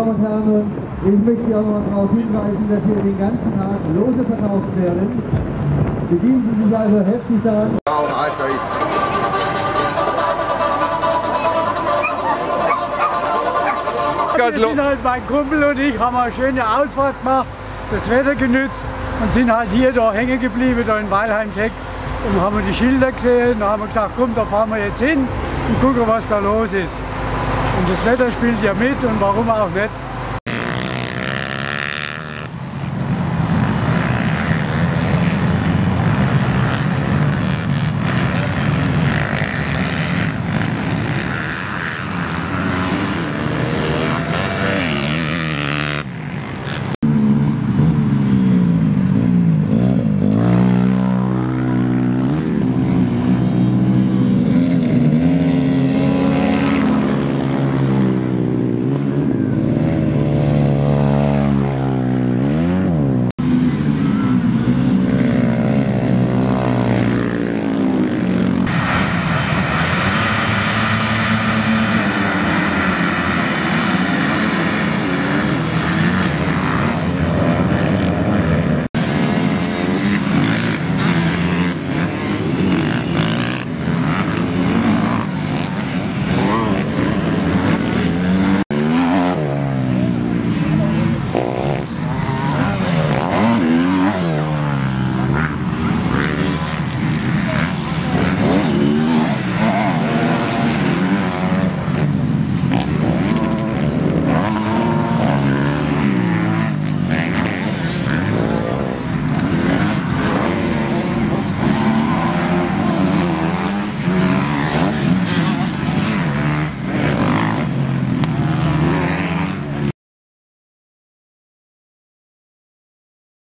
Damen und Herren, ich möchte Sie auch noch darauf hinweisen, dass hier den ganzen Tag Lose verkauft werden. Bedienen Sie sich also heftig daran. Wir sind halt, mein Kumpel und ich haben eine schöne Ausfahrt gemacht, das Wetter genützt und sind halt hier da hängen geblieben, da in Weilheim-Teck, und haben die Schilder gesehen und haben gedacht, komm, da fahren wir jetzt hin und gucken, was da los ist. Und das Wetter spielt ja mit und warum auch nicht.